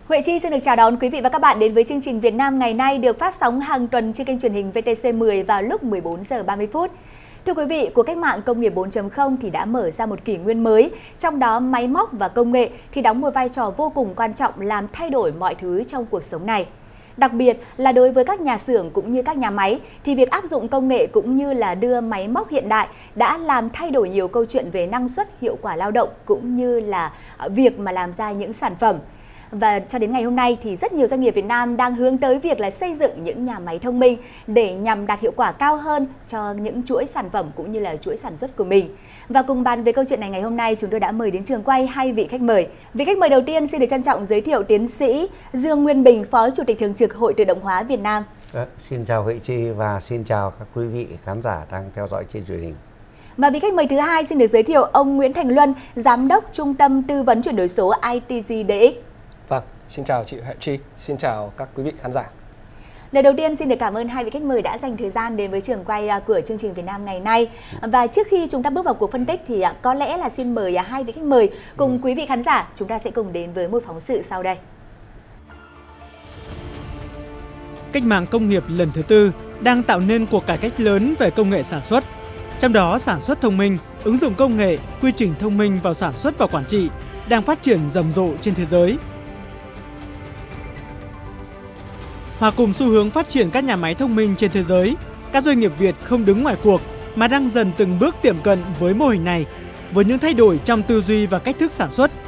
Huệ Chi xin được chào đón quý vị và các bạn đến với chương trình Việt Nam ngày nay được phát sóng hàng tuần trên kênh truyền hình VTC10 vào lúc 14 giờ 30 phút. Thưa quý vị, cuộc cách mạng công nghiệp 4.0 thì đã mở ra một kỷ nguyên mới, trong đó máy móc và công nghệ thì đóng một vai trò vô cùng quan trọng làm thay đổi mọi thứ trong cuộc sống này. Đặc biệt là đối với các nhà xưởng cũng như các nhà máy thì việc áp dụng công nghệ cũng như là đưa máy móc hiện đại đã làm thay đổi nhiều câu chuyện về năng suất, hiệu quả lao động cũng như là việc mà làm ra những sản phẩm. Và cho đến ngày hôm nay thì rất nhiều doanh nghiệp Việt Nam đang hướng tới việc là xây dựng những nhà máy thông minh để nhằm đạt hiệu quả cao hơn cho những chuỗi sản phẩm cũng như là chuỗi sản xuất của mình. Và cùng bàn về câu chuyện này ngày hôm nay, chúng tôi đã mời đến trường quay hai vị khách mời. Vị khách mời đầu tiên xin được trân trọng giới thiệu tiến sĩ Dương Nguyên Bình, Phó Chủ tịch Thường trực Hội Tự động hóa Việt Nam. Xin chào Huệ Chi và xin chào các quý vị khán giả đang theo dõi trên truyền hình. Và vị khách mời thứ hai xin được giới thiệu ông Nguyễn Thành Luân, Giám đốc Trung tâm Tư vấn Chuyển đổi số ITG DX. Vâng, xin chào chị Huệ Chi, xin chào các quý vị khán giả. Lời đầu tiên xin được cảm ơn hai vị khách mời đã dành thời gian đến với trường quay của chương trình Việt Nam ngày nay. Và trước khi chúng ta bước vào cuộc phân tích thì có lẽ là xin mời hai vị khách mời cùng quý vị khán giả chúng ta sẽ cùng đến với một phóng sự sau đây. Cách mạng công nghiệp lần thứ tư đang tạo nên cuộc cải cách lớn về công nghệ sản xuất. Trong đó sản xuất thông minh, ứng dụng công nghệ, quy trình thông minh vào sản xuất và quản trị đang phát triển rầm rộ trên thế giới. Hòa cùng xu hướng phát triển các nhà máy thông minh trên thế giới, các doanh nghiệp Việt không đứng ngoài cuộc mà đang dần từng bước tiệm cận với mô hình này, với những thay đổi trong tư duy và cách thức sản xuất.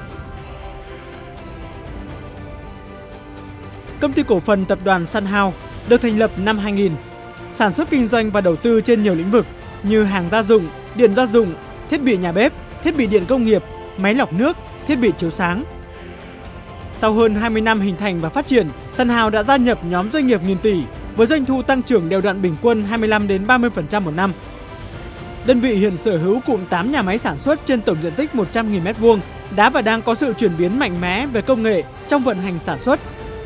Công ty cổ phần tập đoàn Sun House được thành lập năm 2000, sản xuất kinh doanh và đầu tư trên nhiều lĩnh vực như hàng gia dụng, điện gia dụng, thiết bị nhà bếp, thiết bị điện công nghiệp, máy lọc nước, thiết bị chiếu sáng. Sau hơn 20 năm hình thành và phát triển, Sun House đã gia nhập nhóm doanh nghiệp nghìn tỷ với doanh thu tăng trưởng đều đặn bình quân 25 đến 30% một năm. Đơn vị hiện sở hữu cụm 8 nhà máy sản xuất trên tổng diện tích 100.000 m2, đã và đang có sự chuyển biến mạnh mẽ về công nghệ trong vận hành sản xuất.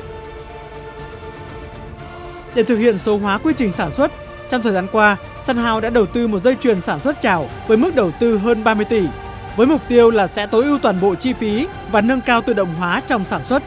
Để thực hiện số hóa quy trình sản xuất, trong thời gian qua, Sun House đã đầu tư một dây chuyền sản xuất chảo với mức đầu tư hơn 30 tỷ, với mục tiêu là sẽ tối ưu toàn bộ chi phí và nâng cao tự động hóa trong sản xuất.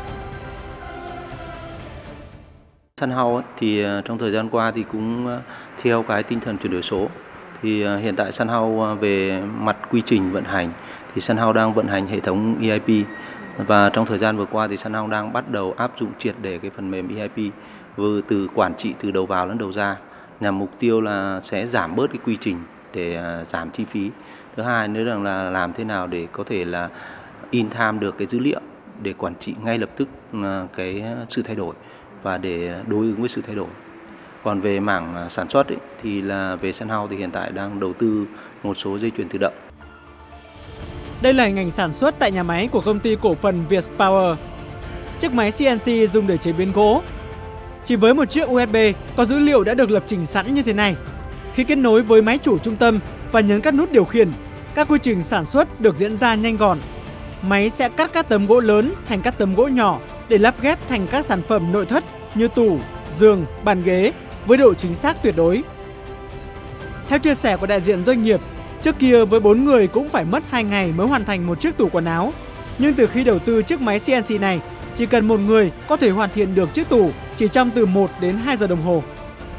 Sun House thì trong thời gian qua thì cũng theo cái tinh thần chuyển đổi số. Thì hiện tại Sun House về mặt quy trình vận hành thì Sun House đang vận hành hệ thống ERP, và trong thời gian vừa qua thì Sun House đang bắt đầu áp dụng triệt để cái phần mềm ERP từ quản trị từ đầu vào đến đầu ra, nhằm mục tiêu là sẽ giảm bớt cái quy trình để giảm chi phí. Thứ hai nữa là làm thế nào để có thể là in time được cái dữ liệu để quản trị ngay lập tức cái sự thay đổi và để đối ứng với sự thay đổi. Còn về mảng sản xuất thì là về Sun House thì hiện tại đang đầu tư một số dây chuyền tự động. Đây là hình ảnh sản xuất tại nhà máy của công ty cổ phần Vietpower. Chiếc máy CNC dùng để chế biến gỗ. Chỉ với một chiếc USB có dữ liệu đã được lập trình sẵn như thế này. Khi kết nối với máy chủ trung tâm và nhấn các nút điều khiển, các quy trình sản xuất được diễn ra nhanh gọn. Máy sẽ cắt các tấm gỗ lớn thành các tấm gỗ nhỏ để lắp ghép thành các sản phẩm nội thất như tủ, giường, bàn ghế với độ chính xác tuyệt đối. Theo chia sẻ của đại diện doanh nghiệp, trước kia với 4 người cũng phải mất 2 ngày mới hoàn thành một chiếc tủ quần áo. Nhưng từ khi đầu tư chiếc máy CNC này, chỉ cần một người có thể hoàn thiện được chiếc tủ chỉ trong từ 1 đến 2 giờ đồng hồ.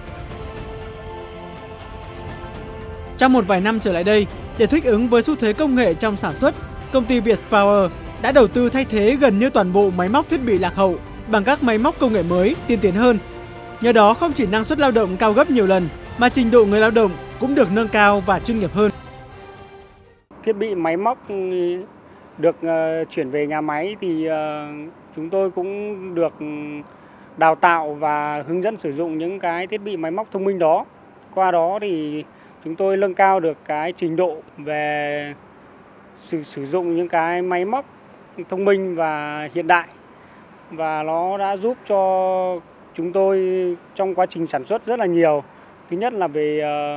Trong một vài năm trở lại đây, để thích ứng với xu thế công nghệ trong sản xuất, công ty Vietpower đã đầu tư thay thế gần như toàn bộ máy móc thiết bị lạc hậu bằng các máy móc công nghệ mới, tiên tiến hơn. Nhờ đó không chỉ năng suất lao động cao gấp nhiều lần, mà trình độ người lao động cũng được nâng cao và chuyên nghiệp hơn. Thiết bị máy móc được chuyển về nhà máy thì chúng tôi cũng được đào tạo và hướng dẫn sử dụng những cái thiết bị máy móc thông minh đó. Qua đó thì chúng tôi nâng cao được cái trình độ về sử dụng những cái máy móc thông minh và hiện đại. Và nó đã giúp cho chúng tôi trong quá trình sản xuất rất là nhiều. Thứ nhất là về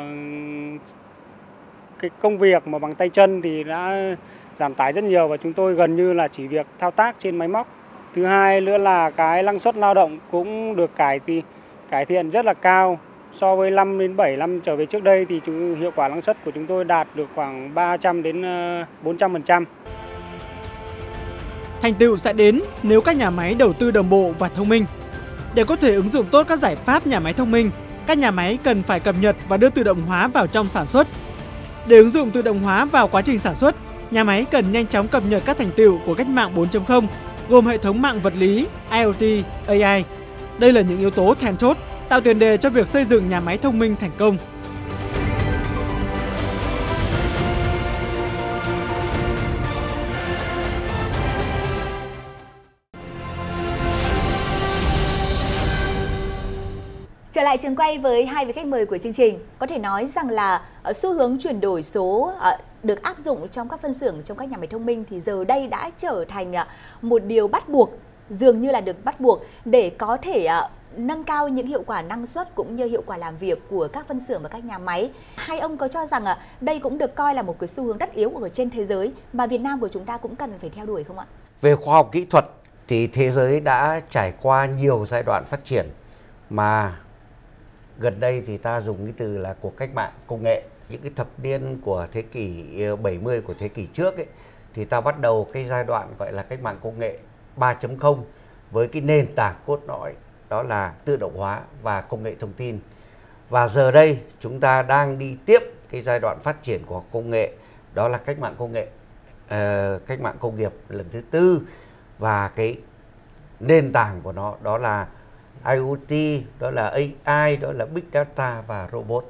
cái công việc mà bằng tay chân thì đã giảm tải rất nhiều và chúng tôi gần như là chỉ việc thao tác trên máy móc. Thứ hai nữa là cái năng suất lao động cũng được cải thiện rất là cao. So với 5 đến 7 năm trở về trước đây thì hiệu quả năng suất của chúng tôi đạt được khoảng 300 đến 400%. Thành tựu sẽ đến nếu các nhà máy đầu tư đồng bộ và thông minh. Để có thể ứng dụng tốt các giải pháp nhà máy thông minh, các nhà máy cần phải cập nhật và đưa tự động hóa vào trong sản xuất. Để ứng dụng tự động hóa vào quá trình sản xuất, nhà máy cần nhanh chóng cập nhật các thành tựu của cách mạng 4.0, gồm hệ thống mạng vật lý, IoT, AI. Đây là những yếu tố then chốt, tạo tiền đề cho việc xây dựng nhà máy thông minh thành công. Trở lại trường quay với hai vị khách mời của chương trình, có thể nói rằng là xu hướng chuyển đổi số được áp dụng trong các phân xưởng, trong các nhà máy thông minh thì giờ đây đã trở thành một điều bắt buộc, dường như là được bắt buộc để có thể nâng cao những hiệu quả năng suất cũng như hiệu quả làm việc của các phân xưởng và các nhà máy. Hai ông có cho rằng đây cũng được coi là một cái xu hướng tất yếu ở trên thế giới mà Việt Nam của chúng ta cũng cần phải theo đuổi không ạ? Về khoa học kỹ thuật thì thế giới đã trải qua nhiều giai đoạn phát triển, mà gần đây thì ta dùng cái từ là cuộc cách mạng công nghệ. Những cái thập niên của thế kỷ 70 của thế kỷ trước ấy, thì ta bắt đầu cái giai đoạn gọi là cách mạng công nghệ 3.0 với cái nền tảng cốt lõi đó là tự động hóa và công nghệ thông tin. Và giờ đây chúng ta đang đi tiếp cái giai đoạn phát triển của công nghệ, đó là cách mạng công nghệ, cách mạng công nghiệp lần thứ tư, và cái nền tảng của nó đó là IoT, đó là AI, đó là Big Data và robot.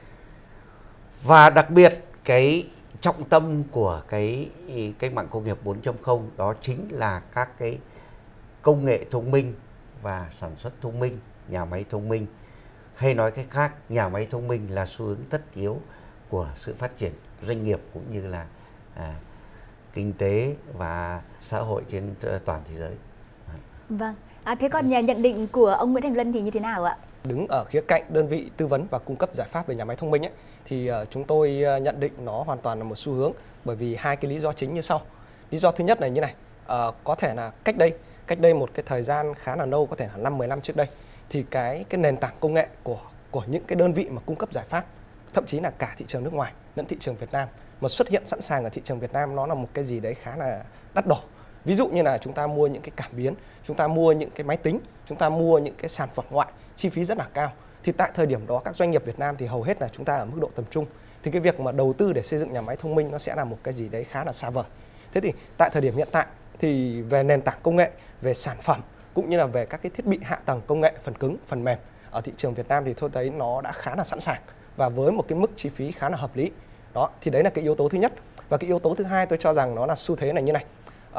Và đặc biệt cái trọng tâm của cái cách mạng công nghiệp 4.0 đó chính là các cái công nghệ thông minh và sản xuất thông minh, nhà máy thông minh. Hay nói cách khác, nhà máy thông minh là xu hướng tất yếu của sự phát triển doanh nghiệp cũng như là kinh tế và xã hội trên toàn thế giới. Vâng. Thế còn nhận định của ông Nguyễn Thành Luân thì như thế nào ạ? Đứng ở khía cạnh đơn vị tư vấn và cung cấp giải pháp về nhà máy thông minh ấy, thì chúng tôi nhận định nó hoàn toàn là một xu hướng, bởi vì hai cái lý do chính như sau. Lý do thứ nhất là như này, có thể là cách đây một cái thời gian khá là lâu, có thể là 5-10 năm trước đây, thì cái nền tảng công nghệ của những cái đơn vị mà cung cấp giải pháp, thậm chí là cả thị trường nước ngoài lẫn thị trường Việt Nam mà xuất hiện sẵn sàng ở thị trường Việt Nam, nó là một cái gì đấy khá là đắt đỏ. Ví dụ như là chúng ta mua những cái cảm biến, chúng ta mua những cái máy tính, chúng ta mua những cái sản phẩm ngoại, chi phí rất là cao. Thì tại thời điểm đó các doanh nghiệp Việt Nam thì hầu hết là chúng ta ở mức độ tầm trung. Thì cái việc mà đầu tư để xây dựng nhà máy thông minh nó sẽ là một cái gì đấy khá là xa vời. Thế thì tại thời điểm hiện tại thì về nền tảng công nghệ, về sản phẩm cũng như là về các cái thiết bị hạ tầng công nghệ, phần cứng, phần mềm ở thị trường Việt Nam thì tôi thấy nó đã khá là sẵn sàng và với một cái mức chi phí khá là hợp lý. Đó, thì đấy là cái yếu tố thứ nhất. Và cái yếu tố thứ hai tôi cho rằng nó là xu thế này như này.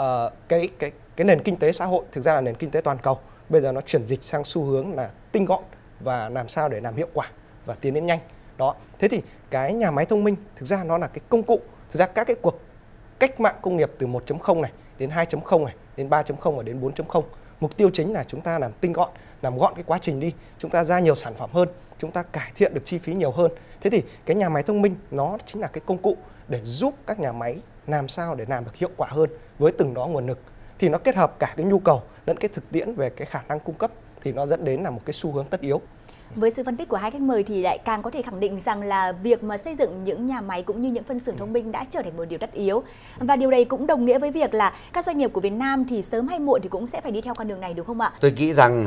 Cái nền kinh tế xã hội, thực ra là nền kinh tế toàn cầu bây giờ nó chuyển dịch sang xu hướng là tinh gọn và làm sao để làm hiệu quả và tiến đến nhanh. Đó, thế thì cái nhà máy thông minh thực ra nó là cái công cụ. Thực ra các cái cuộc cách mạng công nghiệp từ 1.0 này đến 2.0 này đến 3.0 và đến 4.0, mục tiêu chính là chúng ta làm tinh gọn, làm gọn cái quá trình đi, chúng ta ra nhiều sản phẩm hơn, chúng ta cải thiện được chi phí nhiều hơn. Thế thì cái nhà máy thông minh nó chính là cái công cụ để giúp các nhà máy làm sao để làm được hiệu quả hơn với từng đó nguồn lực. Thì nó kết hợp cả cái nhu cầu lẫn cái thực tiễn về cái khả năng cung cấp, thì nó dẫn đến là một cái xu hướng tất yếu. Với sự phân tích của hai khách mời thì lại càng có thể khẳng định rằng là việc mà xây dựng những nhà máy cũng như những phân xưởng thông minh đã trở thành một điều tất yếu. Và điều này cũng đồng nghĩa với việc là các doanh nghiệp của Việt Nam thì sớm hay muộn thì cũng sẽ phải đi theo con đường này, đúng không ạ? Tôi nghĩ rằng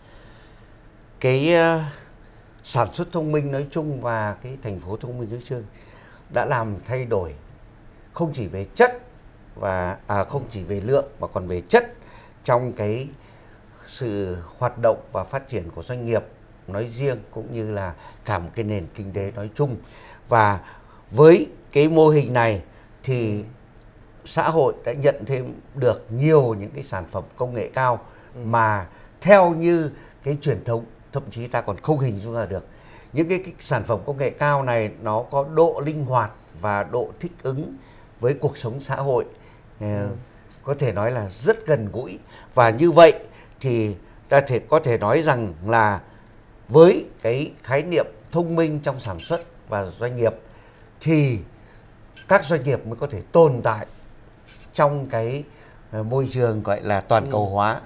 cái sản xuất thông minh nói chung và cái thành phố thông minh nói chung đã làm thay đổi không chỉ về chất và không chỉ về lượng mà còn về chất trong cái sự hoạt động và phát triển của doanh nghiệp nói riêng cũng như là cả một cái nền kinh tế nói chung. Và với cái mô hình này thì xã hội đã nhận thêm được nhiều những cái sản phẩm công nghệ cao mà theo như cái truyền thống thậm chí ta còn không hình dung ra được. Những cái sản phẩm công nghệ cao này nó có độ linh hoạt và độ thích ứng với cuộc sống xã hội, có thể nói là rất gần gũi. Và như vậy thì ta có thể nói rằng là với cái khái niệm thông minh trong sản xuất và doanh nghiệp thì các doanh nghiệp mới có thể tồn tại trong cái môi trường gọi là toàn cầu hóa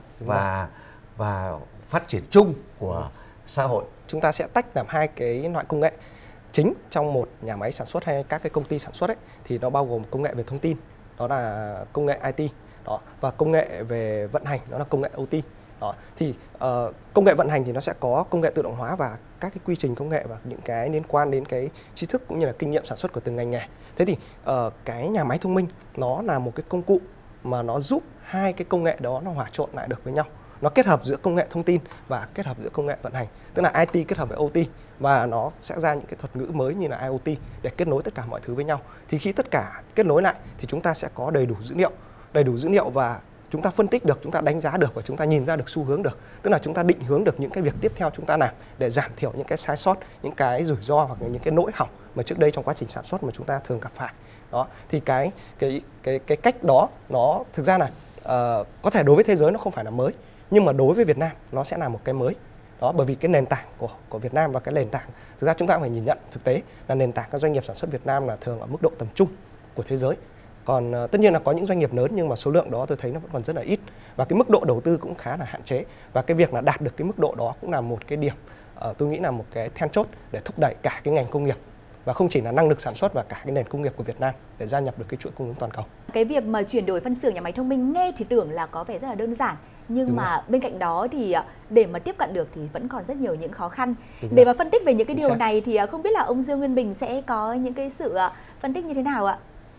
và phát triển chung của xã hội. Chúng ta sẽ tách làm hai cái loại công nghệ chính trong một nhà máy sản xuất hay các cái công ty sản xuất ấy, thì nó bao gồm công nghệ về thông tin, đó là công nghệ IT, Đó, và công nghệ về vận hành nó là công nghệ OT. Đó, thì công nghệ vận hành thì nó sẽ có công nghệ tự động hóa và các cái quy trình công nghệ và những cái liên quan đến cái tri thức cũng như là kinh nghiệm sản xuất của từng ngành nghề. Thế thì cái nhà máy thông minh nó là một cái công cụ mà nó giúp hai cái công nghệ đó nó hòa trộn lại được với nhau. Nó kết hợp giữa công nghệ thông tin và kết hợp giữa công nghệ vận hành, tức là IT kết hợp với OT, và nó sẽ ra những cái thuật ngữ mới như là IoT để kết nối tất cả mọi thứ với nhau. Thì khi tất cả kết nối lại thì chúng ta sẽ có đầy đủ dữ liệu và chúng ta phân tích được, chúng ta đánh giá được và chúng ta nhìn ra được xu hướng được. Tức là chúng ta định hướng được những cái việc tiếp theo chúng ta làm để giảm thiểu những cái sai sót, những cái rủi ro hoặc những cái lỗi hỏng mà trước đây trong quá trình sản xuất mà chúng ta thường gặp phải. Đó, thì cái cách đó nó thực ra là có thể đối với thế giới nó không phải là mới, nhưng mà đối với Việt Nam nó sẽ là một cái mới. Đó, bởi vì cái nền tảng của Việt Nam và cái nền tảng thực ra chúng ta cũng phải nhìn nhận thực tế là nền tảng các doanh nghiệp sản xuất Việt Nam là thường ở mức độ tầm trung của thế giới. Còn tất nhiên là có những doanh nghiệp lớn nhưng mà số lượng đó tôi thấy nó vẫn còn rất là ít và cái mức độ đầu tư cũng khá là hạn chế, và cái việc là đạt được cái mức độ đó cũng là một cái điểm tôi nghĩ là một cái then chốt để thúc đẩy cả cái ngành công nghiệp và không chỉ là năng lực sản xuất và cả cái nền công nghiệp của Việt Nam để gia nhập được cái chuỗi cung ứng toàn cầu. Cái việc mà chuyển đổi phân xưởng nhà máy thông minh nghe thì tưởng là có vẻ rất là đơn giản, nhưng Đúng mà rồi. bên cạnh đó thì để mà tiếp cận được thì vẫn còn rất nhiều những khó khăn. Đúng Để rồi. mà phân tích về những cái Chính điều xác. này thì không biết là ông Dương Nguyên Bình sẽ có những cái sự phân tích như thế nào ạ?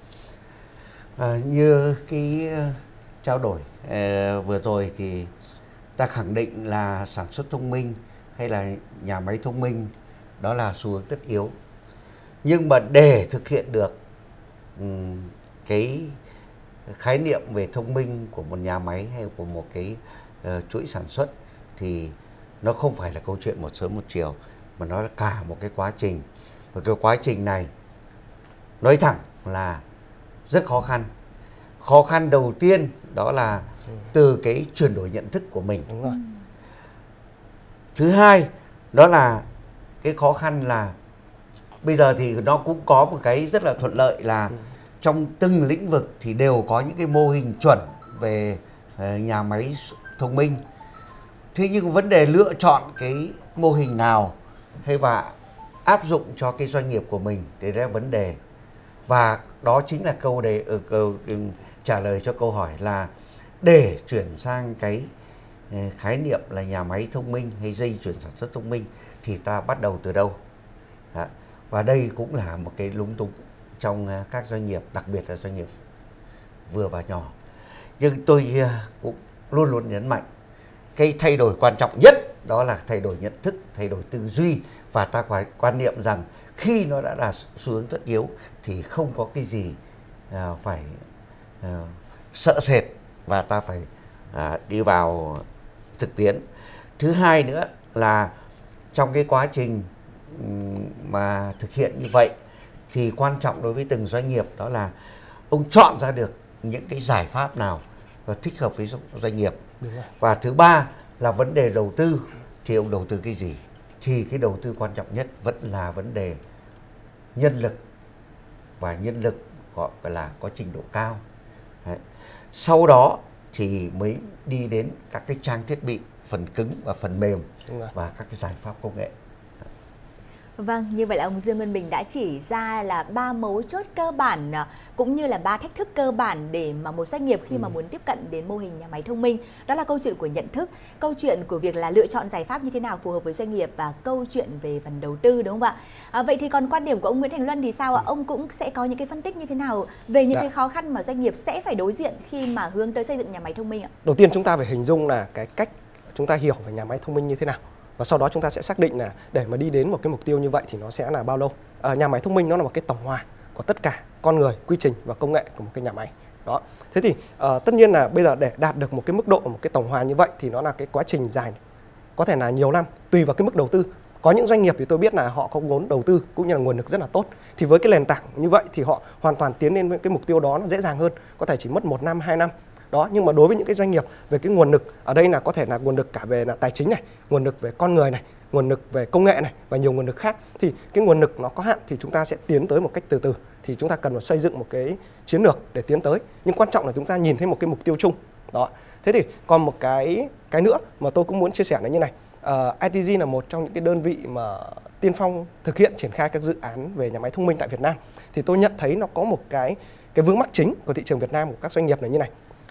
Như cái trao đổi vừa rồi thì ta khẳng định là sản xuất thông minh hay là nhà máy thông minh đó là xu hướng tất yếu. Nhưng mà để thực hiện được cái khái niệm về thông minh của một nhà máy hay của một cái chuỗi sản xuất thì nó không phải là câu chuyện một sớm một chiều, mà nó là cả một cái quá trình. Và cái quá trình này nói thẳng là rất khó khăn. Khó khăn đầu tiên đó là từ cái chuyển đổi nhận thức của mình. Đúng rồi. Thứ hai đó là cái khó khăn là bây giờ thì nó cũng có một cái rất là thuận lợi là trong từng lĩnh vực thì đều có những cái mô hình chuẩn về nhà máy thông minh. Thế nhưng vấn đề lựa chọn cái mô hình nào hay và áp dụng cho cái doanh nghiệp của mình thì ra vấn đề. Và đó chính là trả lời cho câu hỏi là để chuyển sang cái khái niệm là nhà máy thông minh hay dây chuyển sản xuất thông minh thì ta bắt đầu từ đâu? Đó. Và đây cũng là một cái lúng túng trong các doanh nghiệp, đặc biệt là doanh nghiệp vừa và nhỏ. Nhưng tôi cũng luôn luôn nhấn mạnh cái thay đổi quan trọng nhất đó là thay đổi nhận thức, thay đổi tư duy, và ta phải quan niệm rằng khi nó đã là xu hướng tất yếu thì không có cái gì phải sợ sệt và ta phải đi vào thực tiễn. Thứ hai nữa là trong cái quá trình mà thực hiện như vậy thì quan trọng đối với từng doanh nghiệp đó là ông chọn ra được những cái giải pháp nào thích hợp với doanh nghiệp. Và thứ ba là vấn đề đầu tư, thì ông đầu tư cái gì? Thì cái đầu tư quan trọng nhất vẫn là vấn đề nhân lực, và nhân lực gọi là có trình độ cao. Đấy. Sau đó thì mới đi đến các cái trang thiết bị, phần cứng và phần mềm và các cái giải pháp công nghệ. Vâng, như vậy là ông Dương Nguyên Bình đã chỉ ra là 3 mấu chốt cơ bản cũng như là 3 thách thức cơ bản để mà một doanh nghiệp khi mà muốn tiếp cận đến mô hình nhà máy thông minh. Đó là câu chuyện của nhận thức, câu chuyện của việc là lựa chọn giải pháp như thế nào phù hợp với doanh nghiệp và câu chuyện về phần đầu tư, đúng không ạ? Vậy thì còn quan điểm của ông Nguyễn Thành Luân thì sao ạ? Ông cũng sẽ có những cái phân tích như thế nào về những cái khó khăn mà doanh nghiệp sẽ phải đối diện khi mà hướng tới xây dựng nhà máy thông minh ạ? Đầu tiên chúng ta phải hình dung là cái cách chúng ta hiểu về nhà máy thông minh như thế nào. Và sau đó chúng ta sẽ xác định là để mà đi đến một cái mục tiêu như vậy thì nó sẽ là bao lâu. Nhà máy thông minh nó là một cái tổng hòa của tất cả con người, quy trình và công nghệ của một cái nhà máy. Đó. Thế thì tất nhiên là bây giờ để đạt được một cái mức độ, một cái tổng hòa như vậy thì nó là cái quá trình dài, có thể là nhiều năm tùy vào cái mức đầu tư. Có những doanh nghiệp thì tôi biết là họ có vốn đầu tư cũng như là nguồn lực rất là tốt. Thì với cái nền tảng như vậy thì họ hoàn toàn tiến đến với cái mục tiêu đó nó dễ dàng hơn, có thể chỉ mất 1 năm, 2 năm. Đó, nhưng mà đối với những cái doanh nghiệp về cái nguồn lực, ở đây là có thể là nguồn lực cả về là tài chính này, nguồn lực về con người này, nguồn lực về công nghệ này và nhiều nguồn lực khác, thì cái nguồn lực nó có hạn thì chúng ta sẽ tiến tới một cách từ từ. Thì chúng ta cần phải xây dựng một cái chiến lược để tiến tới, nhưng quan trọng là chúng ta nhìn thấy một cái mục tiêu chung. Đó. Thế thì còn một cái nữa mà tôi cũng muốn chia sẻ là như này. ITG là một trong những cái đơn vị mà tiên phong thực hiện triển khai các dự án về nhà máy thông minh tại Việt Nam. Thì tôi nhận thấy nó có một cái vướng mắc chính của thị trường Việt Nam của các doanh nghiệp là như này.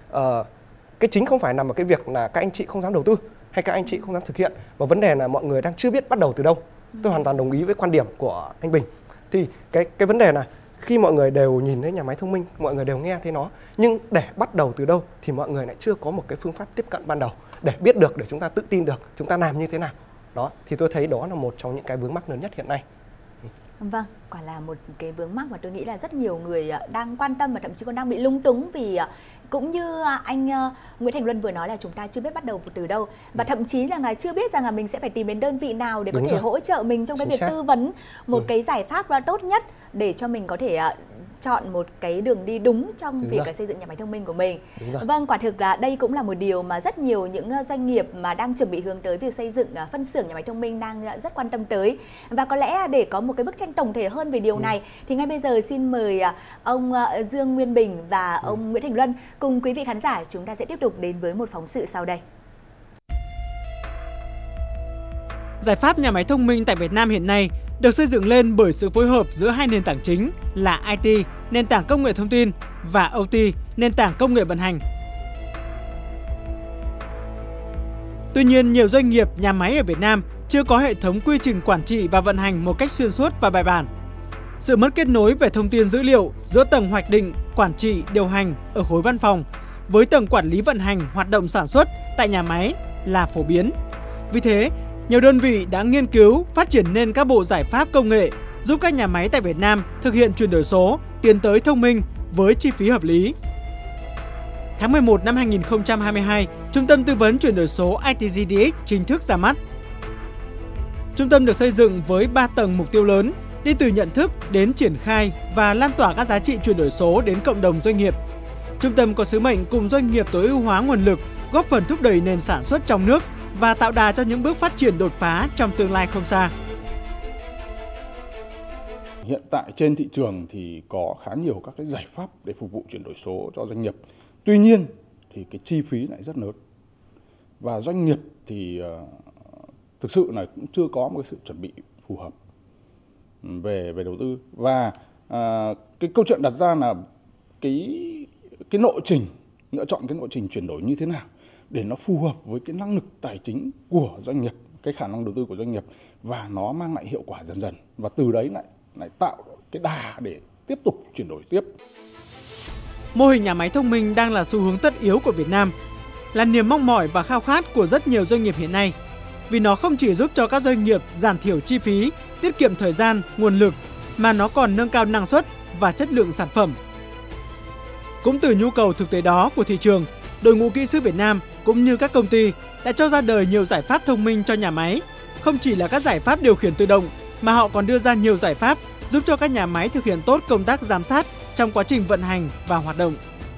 cái chính không phải nằm ở cái việc là các anh chị không dám đầu tư hay các anh chị không dám thực hiện, mà vấn đề là mọi người đang chưa biết bắt đầu từ đâu. Tôi hoàn toàn đồng ý với quan điểm của anh Bình. Thì cái vấn đề là khi mọi người đều nhìn thấy nhà máy thông minh, mọi người đều nghe thấy nó, nhưng để bắt đầu từ đâu thì mọi người lại chưa có một cái phương pháp tiếp cận ban đầu để biết được, để chúng ta tự tin được chúng ta làm như thế nào. Đó, thì tôi thấy đó là một trong những cái vướng mắc lớn nhất hiện nay. Vâng, quả là một cái vướng mắc mà tôi nghĩ là rất nhiều người đang quan tâm và thậm chí còn đang bị lung túng, vì cũng như anh Nguyễn Thành Luân vừa nói là chúng ta chưa biết bắt đầu từ đâu, và thậm chí là chưa biết rằng là mình sẽ phải tìm đến đơn vị nào để có thể hỗ trợ mình trong cái việc tư vấn một cái giải pháp tốt nhất để cho mình có thể chọn một cái đường đi đúng trong việc xây dựng nhà máy thông minh của mình. Vâng, quả thực là đây cũng là một điều mà rất nhiều những doanh nghiệp mà đang chuẩn bị hướng tới việc xây dựng phân xưởng nhà máy thông minh đang rất quan tâm tới. Và có lẽ để có một cái bức tranh tổng thể hơn về điều này thì ngay bây giờ xin mời ông Dương Nguyên Bình và ông Nguyễn Thành Luân cùng quý vị khán giả chúng ta sẽ tiếp tục đến với một phóng sự sau đây. Giải pháp nhà máy thông minh tại Việt Nam hiện nay được xây dựng lên bởi sự phối hợp giữa hai nền tảng chính là IT, nền tảng công nghệ thông tin, và OT, nền tảng công nghệ vận hành. Tuy nhiên, nhiều doanh nghiệp, nhà máy ở Việt Nam chưa có hệ thống quy trình quản trị và vận hành một cách xuyên suốt và bài bản. Sự mất kết nối về thông tin dữ liệu giữa tầng hoạch định, quản trị, điều hành ở khối văn phòng với tầng quản lý vận hành hoạt động sản xuất tại nhà máy là phổ biến. Vì thế, nhiều đơn vị đã nghiên cứu, phát triển nên các bộ giải pháp công nghệ giúp các nhà máy tại Việt Nam thực hiện chuyển đổi số, tiến tới thông minh với chi phí hợp lý. Tháng 11 năm 2022, Trung tâm Tư vấn Chuyển đổi số ITGDX chính thức ra mắt. Trung tâm được xây dựng với 3 tầng mục tiêu lớn, đi từ nhận thức đến triển khai và lan tỏa các giá trị chuyển đổi số đến cộng đồng doanh nghiệp. Trung tâm có sứ mệnh cùng doanh nghiệp tối ưu hóa nguồn lực, góp phần thúc đẩy nền sản xuất trong nước và tạo đà cho những bước phát triển đột phá trong tương lai không xa. Hiện tại trên thị trường thì có khá nhiều các cái giải pháp để phục vụ chuyển đổi số cho doanh nghiệp. Tuy nhiên thì cái chi phí lại rất lớn. Và doanh nghiệp thì thực sự là cũng chưa có một cái sự chuẩn bị phù hợp về đầu tư. Và cái câu chuyện đặt ra là cái lộ trình, lựa chọn cái lộ trình chuyển đổi như thế nào để nó phù hợp với cái năng lực tài chính của doanh nghiệp, cái khả năng đầu tư của doanh nghiệp, và nó mang lại hiệu quả dần dần, và từ đấy lại tạo cái đà để tiếp tục chuyển đổi tiếp. Mô hình nhà máy thông minh đang là xu hướng tất yếu của Việt Nam, là niềm mong mỏi và khao khát của rất nhiều doanh nghiệp hiện nay, vì nó không chỉ giúp cho các doanh nghiệp giảm thiểu chi phí, tiết kiệm thời gian, nguồn lực, mà nó còn nâng cao năng suất và chất lượng sản phẩm. Cũng từ nhu cầu thực tế đó của thị trường, đội ngũ kỹ sư Việt Nam cũng như các công ty đã cho ra đời nhiều giải pháp thông minh cho nhà máy. Không chỉ là các giải pháp điều khiển tự động, mà họ còn đưa ra nhiều giải pháp giúp cho các nhà máy thực hiện tốt công tác giám sát trong quá trình vận hành và hoạt động.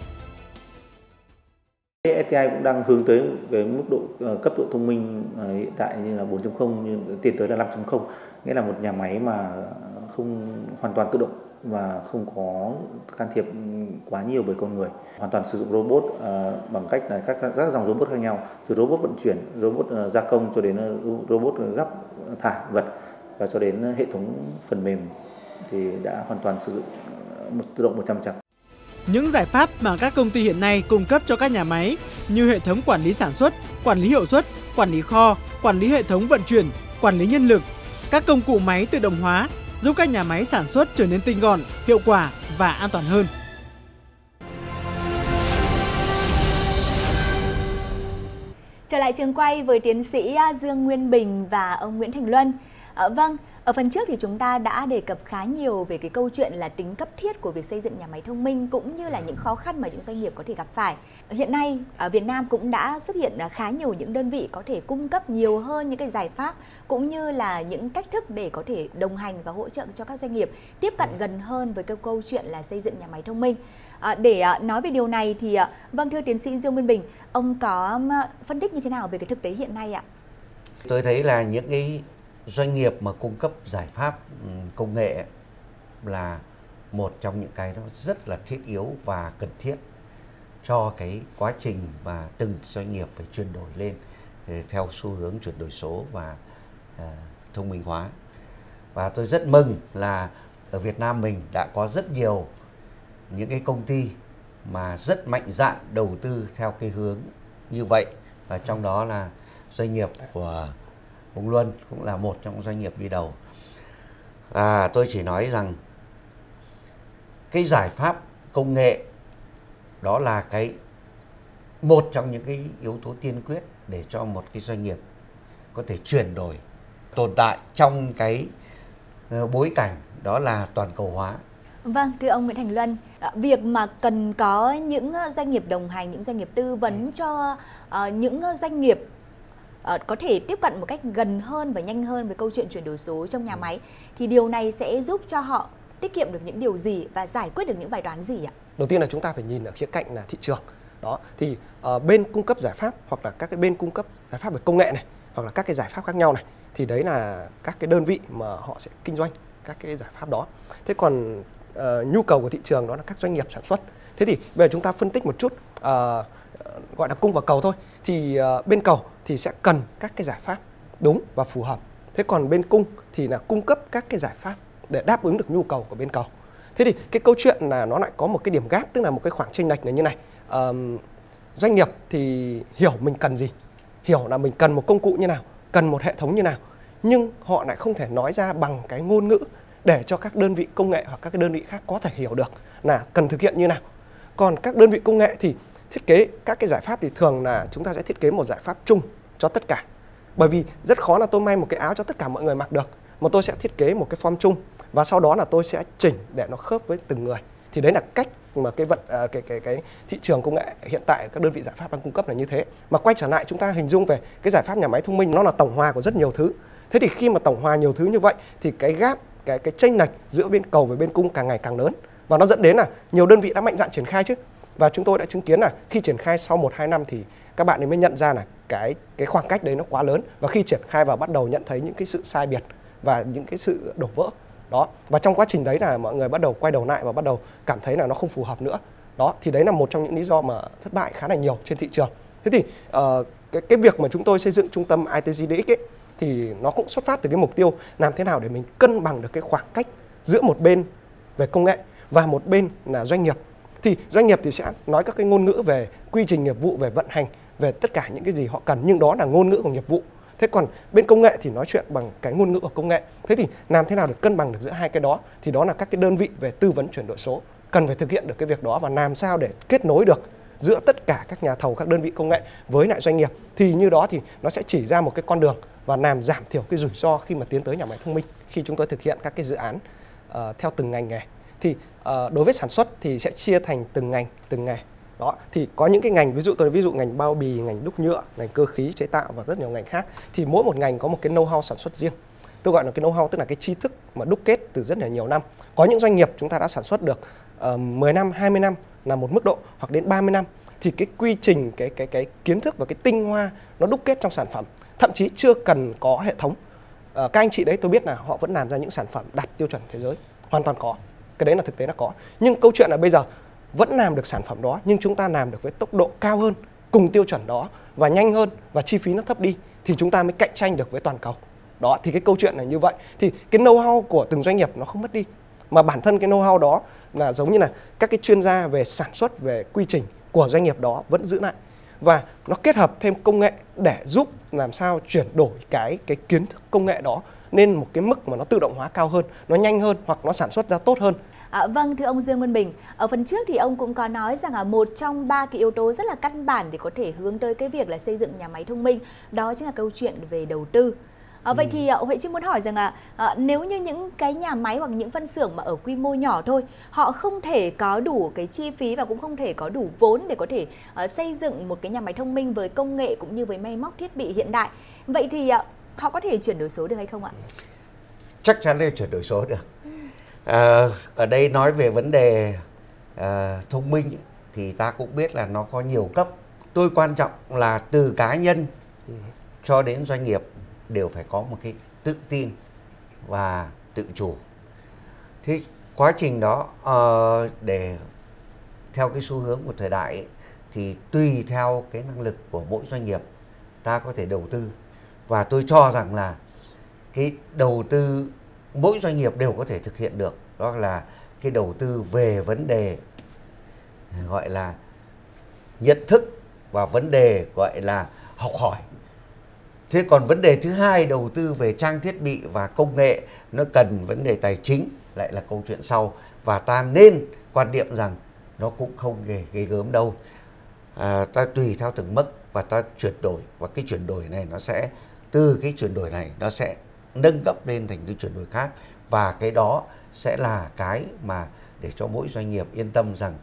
STI cũng đang hướng tới cái mức độ cấp độ thông minh hiện tại như là 4.0, nhưng tiến tới là 5.0, nghĩa là một nhà máy mà không hoàn toàn tự động và không có can thiệp quá nhiều bởi con người, hoàn toàn sử dụng robot bằng cách là các dòng robot khác nhau, từ robot vận chuyển, robot gia công cho đến robot gắp thải vật và cho đến hệ thống phần mềm thì đã hoàn toàn sử dụng tự động 100%. Những giải pháp mà các công ty hiện nay cung cấp cho các nhà máy như hệ thống quản lý sản xuất, quản lý hiệu suất, quản lý kho, quản lý hệ thống vận chuyển, quản lý nhân lực, các công cụ máy tự động hóa giúp các nhà máy sản xuất trở nên tinh gọn, hiệu quả và an toàn hơn. Trở lại trường quay với tiến sĩ Dương Nguyên Bình và ông Nguyễn Thành Luân. Vâng, ở phần trước thì chúng ta đã đề cập khá nhiều về cái câu chuyện là tính cấp thiết của việc xây dựng nhà máy thông minh cũng như là những khó khăn mà những doanh nghiệp có thể gặp phải. Hiện nay, ở Việt Nam cũng đã xuất hiện khá nhiều những đơn vị có thể cung cấp nhiều hơn những cái giải pháp cũng như là những cách thức để có thể đồng hành và hỗ trợ cho các doanh nghiệp tiếp cận gần hơn với cái câu chuyện là xây dựng nhà máy thông minh. Để nói về điều này thì vâng, thưa tiến sĩ Dương Nguyên Bình, ông có phân tích như thế nào về cái thực tế hiện nay ạ? Tôi thấy là những cái doanh nghiệp mà cung cấp giải pháp công nghệ là một trong những cái nó rất là thiết yếu và cần thiết cho cái quá trình mà từng doanh nghiệp phải chuyển đổi lên theo xu hướng chuyển đổi số và thông minh hóa. Và tôi rất mừng là ở Việt Nam mình đã có rất nhiều những cái công ty mà rất mạnh dạn đầu tư theo cái hướng như vậy, và trong đó là doanh nghiệp của ông Luân cũng là một trong doanh nghiệp đi đầu. Tôi chỉ nói rằng cái giải pháp công nghệ đó là một trong những cái yếu tố tiên quyết để cho một cái doanh nghiệp có thể chuyển đổi tồn tại trong cái bối cảnh đó là toàn cầu hóa. Vâng, thưa ông Nguyễn Thành Luân, việc mà cần có những doanh nghiệp đồng hành, những doanh nghiệp tư vấn cho những doanh nghiệp có thể tiếp cận một cách gần hơn và nhanh hơn với câu chuyện chuyển đổi số trong nhà máy, thì điều này sẽ giúp cho họ tiết kiệm được những điều gì và giải quyết được những bài toán gì ạ? Đầu tiên là chúng ta phải nhìn ở khía cạnh là thị trường. Đó, thì bên cung cấp giải pháp hoặc là các cái bên cung cấp giải pháp về công nghệ này, hoặc là các cái giải pháp khác nhau này, thì đấy là các cái đơn vị mà họ sẽ kinh doanh các cái giải pháp đó. Thế còn nhu cầu của thị trường đó là các doanh nghiệp sản xuất. Thế thì bây giờ chúng ta phân tích một chút, gọi là cung và cầu thôi. Thì bên cầu thì sẽ cần các cái giải pháp đúng và phù hợp. Thế còn bên cung thì là cung cấp các cái giải pháp để đáp ứng được nhu cầu của bên cầu. Thế thì cái câu chuyện là nó lại có một cái điểm gap, tức là một cái khoảng chênh lệch như này. Doanh nghiệp thì hiểu mình cần gì, hiểu là mình cần một công cụ như nào, cần một hệ thống như nào, nhưng họ lại không thể nói ra bằng cái ngôn ngữ để cho các đơn vị công nghệ hoặc các cái đơn vị khác có thể hiểu được là cần thực hiện như nào. Còn các đơn vị công nghệ thì thiết kế các cái giải pháp thì thường là chúng ta sẽ thiết kế một giải pháp chung cho tất cả. Bởi vì rất khó là tôi may một cái áo cho tất cả mọi người mặc được, mà tôi sẽ thiết kế một cái form chung và sau đó là tôi sẽ chỉnh để nó khớp với từng người. Thì đấy là cách mà cái thị trường công nghệ hiện tại các đơn vị giải pháp đang cung cấp là như thế. Mà quay trở lại chúng ta hình dung về cái giải pháp nhà máy thông minh, nó là tổng hòa của rất nhiều thứ. Thế thì khi mà tổng hòa nhiều thứ như vậy thì cái gap, cái chênh lệch giữa bên cầu và bên cung càng ngày càng lớn, và nó dẫn đến là nhiều đơn vị đã mạnh dạn triển khai chứ. Và chúng tôi đã chứng kiến là khi triển khai sau 1-2 năm thì các bạn ấy mới nhận ra là cái khoảng cách đấy nó quá lớn, và khi triển khai vào bắt đầu nhận thấy những cái sự sai biệt và những cái sự đổ vỡ đó. Và trong quá trình đấy là mọi người bắt đầu quay đầu lại và bắt đầu cảm thấy là nó không phù hợp nữa đó. Thì đấy là một trong những lý do mà thất bại khá là nhiều trên thị trường. Thế thì cái việc mà chúng tôi xây dựng trung tâm ITGDX ấy, thì nó cũng xuất phát từ cái mục tiêu làm thế nào để mình cân bằng được cái khoảng cách giữa một bên về công nghệ và một bên là doanh nghiệp. Thì doanh nghiệp thì sẽ nói các cái ngôn ngữ về quy trình nghiệp vụ, về vận hành, về tất cả những cái gì họ cần, nhưng đó là ngôn ngữ của nghiệp vụ. Thế còn bên công nghệ thì nói chuyện bằng cái ngôn ngữ của công nghệ. Thế thì làm thế nào để cân bằng được giữa hai cái đó? Thì đó là các cái đơn vị về tư vấn chuyển đổi số cần phải thực hiện được cái việc đó, và làm sao để kết nối được giữa tất cả các nhà thầu, các đơn vị công nghệ với lại doanh nghiệp. Thì như đó thì nó sẽ chỉ ra một cái con đường và làm giảm thiểu cái rủi ro khi mà tiến tới nhà máy thông minh. Khi chúng tôi thực hiện các cái dự án theo từng ngành nghề, thì đối với sản xuất thì sẽ chia thành từng ngành, từng nghề. Đó, thì có những cái ngành, ví dụ ngành bao bì, ngành đúc nhựa, ngành cơ khí chế tạo và rất nhiều ngành khác, thì mỗi một ngành có một cái know-how sản xuất riêng. Tôi gọi là cái know-how, tức là cái tri thức mà đúc kết từ rất là nhiều năm. Có những doanh nghiệp chúng ta đã sản xuất được 10 năm, 20 năm là một mức độ, hoặc đến 30 năm. Thì cái quy trình, cái kiến thức và cái tinh hoa nó đúc kết trong sản phẩm, thậm chí chưa cần có hệ thống. Các anh chị đấy tôi biết là họ vẫn làm ra những sản phẩm đạt tiêu chuẩn thế giới, hoàn toàn có. Cái đấy là thực tế là có. Nhưng câu chuyện là bây giờ vẫn làm được sản phẩm đó, nhưng chúng ta làm được với tốc độ cao hơn, cùng tiêu chuẩn đó, và nhanh hơn, và chi phí nó thấp đi, thì chúng ta mới cạnh tranh được với toàn cầu. Đó, thì cái câu chuyện là như vậy. Thì cái know-how của từng doanh nghiệp nó không mất đi, mà bản thân cái know-how đó là giống như là các cái chuyên gia về sản xuất, về quy trình của doanh nghiệp đó vẫn giữ lại, và nó kết hợp thêm công nghệ để giúp làm sao chuyển đổi cái kiến thức công nghệ đó lên một cái mức mà nó tự động hóa cao hơn, nó nhanh hơn, hoặc nó sản xuất ra tốt hơn. Vâng, thưa ông Dương Văn Bình, ở phần trước thì ông cũng có nói rằng một trong 3 cái yếu tố rất là căn bản để có thể hướng tới cái việc là xây dựng nhà máy thông minh, đó chính là câu chuyện về đầu tư. Vậy thì Huệ Trinh muốn hỏi rằng là nếu như những cái nhà máy hoặc những phân xưởng mà ở quy mô nhỏ thôi, họ không thể có đủ cái chi phí và cũng không thể có đủ vốn để có thể xây dựng một cái nhà máy thông minh với công nghệ cũng như với máy móc thiết bị hiện đại, vậy thì họ có thể chuyển đổi số được hay không ạ? Chắc chắn là chuyển đổi số được. Ở đây nói về vấn đề thông minh thì ta cũng biết là nó có nhiều cấp. Tôi quan trọng là từ cá nhân cho đến doanh nghiệp đều phải có một cái tự tin và tự chủ. Thì quá trình đó để theo cái xu hướng của thời đại ấy, thì tùy theo cái năng lực của mỗi doanh nghiệp ta có thể đầu tư. Và tôi cho rằng là cái đầu tư mỗi doanh nghiệp đều có thể thực hiện được, đó là cái đầu tư về vấn đề gọi là nhận thức và vấn đề gọi là học hỏi. Thế còn vấn đề thứ hai, đầu tư về trang thiết bị và công nghệ, nó cần vấn đề tài chính lại là câu chuyện sau. Và ta nên quan niệm rằng nó cũng không ghê gớm đâu. Ta tùy theo từng mức và ta chuyển đổi, và cái chuyển đổi này nó sẽ từ cái chuyển đổi này nó sẽ nâng cấp lên thành cái chuyển đổi khác, và cái đó sẽ là cái mà để cho mỗi doanh nghiệp yên tâm rằng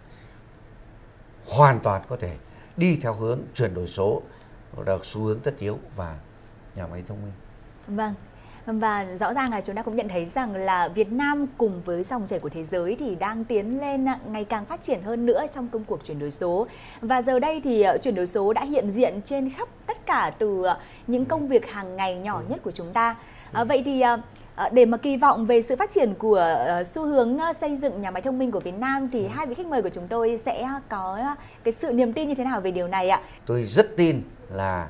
hoàn toàn có thể đi theo hướng chuyển đổi số, là xu hướng tất yếu và nhà máy thông minh. Vâng. Và rõ ràng là chúng ta cũng nhận thấy rằng là Việt Nam cùng với dòng chảy của thế giới thì đang tiến lên ngày càng phát triển hơn nữa trong công cuộc chuyển đổi số. Và giờ đây thì chuyển đổi số đã hiện diện trên khắp tất cả từ những công việc hàng ngày nhỏ nhất của chúng ta. Vậy thì để mà kỳ vọng về sự phát triển của xu hướng xây dựng nhà máy thông minh của Việt Nam thì hai vị khách mời của chúng tôi sẽ có cái sự niềm tin như thế nào về điều này ạ? Tôi rất tin là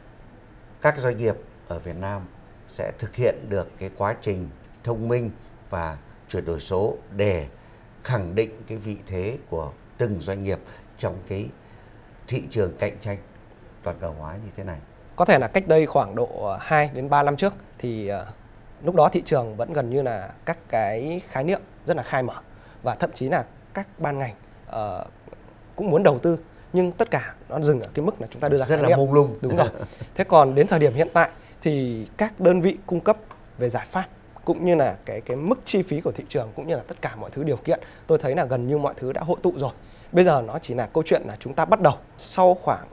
các doanh nghiệp ở Việt Nam sẽ thực hiện được cái quá trình thông minh và chuyển đổi số để khẳng định cái vị thế của từng doanh nghiệp trong cái thị trường cạnh tranh toàn cầu hóa như thế này. Có thể là cách đây khoảng độ 2 đến 3 năm trước thì lúc đó thị trường vẫn gần như là các cái khái niệm rất là khai mở, và thậm chí là các ban ngành cũng muốn đầu tư, nhưng tất cả nó dừng ở cái mức là chúng ta đưa ra rất là mông lung. Đúng rồi. Thế còn đến thời điểm hiện tại thì các đơn vị cung cấp về giải pháp cũng như là cái mức chi phí của thị trường cũng như là tất cả mọi thứ điều kiện, tôi thấy là gần như mọi thứ đã hội tụ rồi. Bây giờ nó chỉ là câu chuyện là chúng ta bắt đầu sau khoảng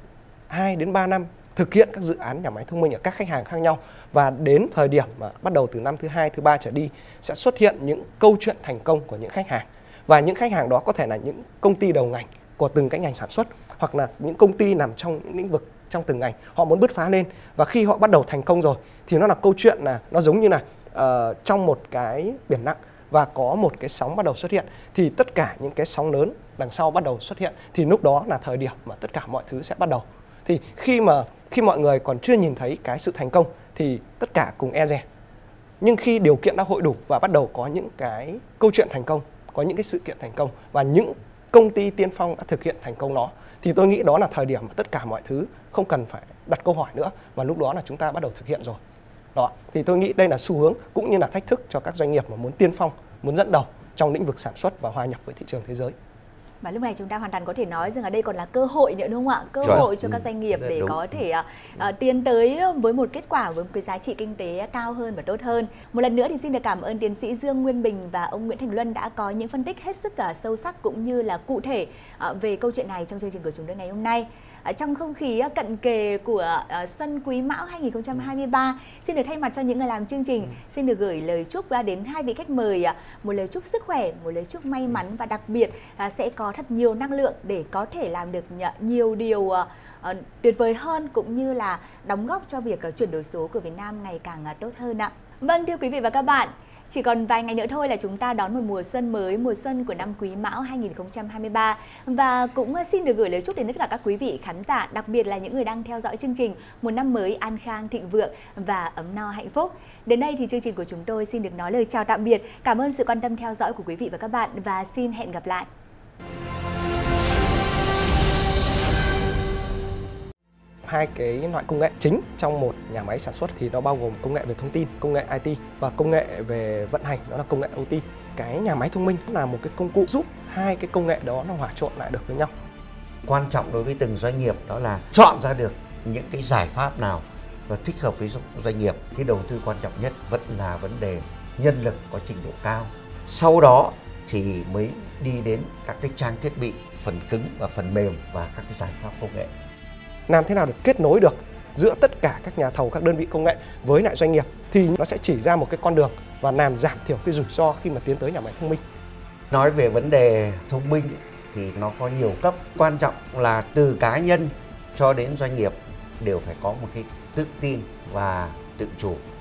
2 đến 3 năm thực hiện các dự án nhà máy thông minh ở các khách hàng khác nhau, và đến thời điểm mà bắt đầu từ năm thứ 2, thứ 3 trở đi sẽ xuất hiện những câu chuyện thành công của những khách hàng. Và những khách hàng đó có thể là những công ty đầu ngành của từng cái ngành sản xuất, hoặc là những công ty nằm trong những lĩnh vực trong từng ngành, họ muốn bứt phá lên. Và khi họ bắt đầu thành công rồi thì nó là câu chuyện là nó giống như là trong một cái biển nặng và có một cái sóng bắt đầu xuất hiện, thì tất cả những cái sóng lớn đằng sau bắt đầu xuất hiện, thì lúc đó là thời điểm mà tất cả mọi thứ sẽ bắt đầu. Thì khi mọi người còn chưa nhìn thấy cái sự thành công thì tất cả cùng e dè. Nhưng khi điều kiện đã hội đủ và bắt đầu có những cái câu chuyện thành công, có những cái sự kiện thành công và những công ty tiên phong đã thực hiện thành công nó, thì tôi nghĩ đó là thời điểm mà tất cả mọi thứ không cần phải đặt câu hỏi nữa, và lúc đó là chúng ta bắt đầu thực hiện rồi. Đó, thì tôi nghĩ đây là xu hướng cũng như là thách thức cho các doanh nghiệp mà muốn tiên phong, muốn dẫn đầu trong lĩnh vực sản xuất và hòa nhập với thị trường thế giới. Và lúc này chúng ta hoàn toàn có thể nói rằng ở đây còn là cơ hội nữa, đúng không ạ? Cơ hội cho các doanh nghiệp để có thể tiến tới với một kết quả, với một cái giá trị kinh tế cao hơn và tốt hơn. Một lần nữa thì xin được cảm ơn tiến sĩ Dương Nguyên Bình và ông Nguyễn Thành Luân đã có những phân tích hết sức sâu sắc cũng như là cụ thể về câu chuyện này trong chương trình của chúng tôi ngày hôm nay. Trong không khí cận kề của Xuân Quý Mão 2023, xin được thay mặt cho những người làm chương trình, xin được gửi lời chúc đến hai vị khách mời, một lời chúc sức khỏe, một lời chúc may mắn, và đặc biệt sẽ có thật nhiều năng lượng để có thể làm được nhiều điều tuyệt vời hơn, cũng như là đóng góp cho việc chuyển đổi số của Việt Nam ngày càng tốt hơn ạ. Vâng, thưa quý vị và các bạn, chỉ còn vài ngày nữa thôi là chúng ta đón một mùa xuân mới, mùa xuân của năm Quý Mão 2023. Và cũng xin được gửi lời chúc đến tất cả các quý vị khán giả, đặc biệt là những người đang theo dõi chương trình, một năm mới an khang, thịnh vượng và ấm no hạnh phúc. Đến đây thì chương trình của chúng tôi xin được nói lời chào tạm biệt. Cảm ơn sự quan tâm theo dõi của quý vị và các bạn, và xin hẹn gặp lại. Hai cái loại công nghệ chính trong một nhà máy sản xuất thì nó bao gồm công nghệ về thông tin, công nghệ IT, và công nghệ về vận hành, đó là công nghệ OT. Cái nhà máy thông minh là một cái công cụ giúp hai cái công nghệ đó nó hòa trộn lại được với nhau. Quan trọng đối với từng doanh nghiệp đó là chọn ra được những cái giải pháp nào và thích hợp với doanh nghiệp. Cái đầu tư quan trọng nhất vẫn là vấn đề nhân lực có trình độ cao. Sau đó thì mới đi đến các cái trang thiết bị, phần cứng và phần mềm và các cái giải pháp công nghệ. Làm thế nào để kết nối được giữa tất cả các nhà thầu, các đơn vị công nghệ với lại doanh nghiệp thì nó sẽ chỉ ra một cái con đường và làm giảm thiểu cái rủi ro khi mà tiến tới nhà máy thông minh. Nói về vấn đề thông minh thì nó có nhiều cấp. Quan trọng là từ cá nhân cho đến doanh nghiệp đều phải có một cái tự tin và tự chủ.